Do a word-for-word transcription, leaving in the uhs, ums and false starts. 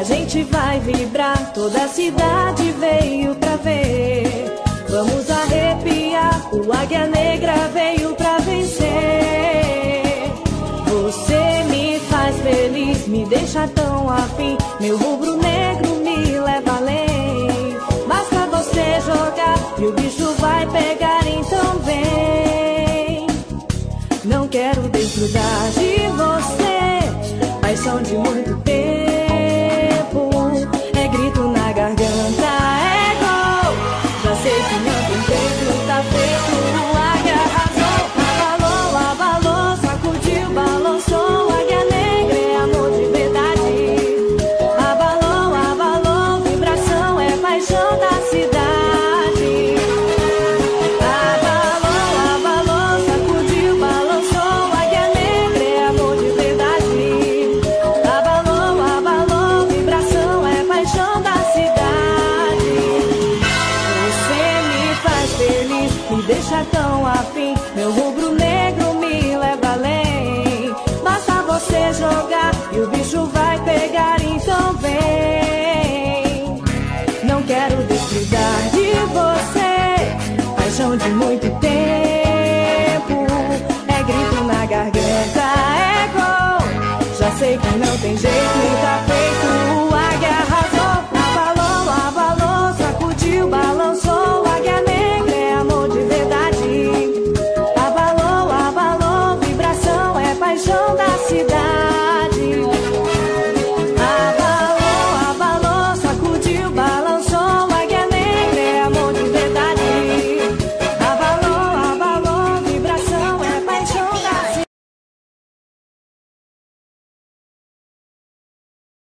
gente vai vibrar, toda a cidade veio pra ver. Vamos arrepiar, o Águia Negra veio pra vencer. Você me faz feliz, me deixa tão afim. Meu rubro-negro me leva além. Basta você jogar e o bicho vai pegar, então vem. Não quero desgrudar de você, paixão de muito tempo. É grito na garganta,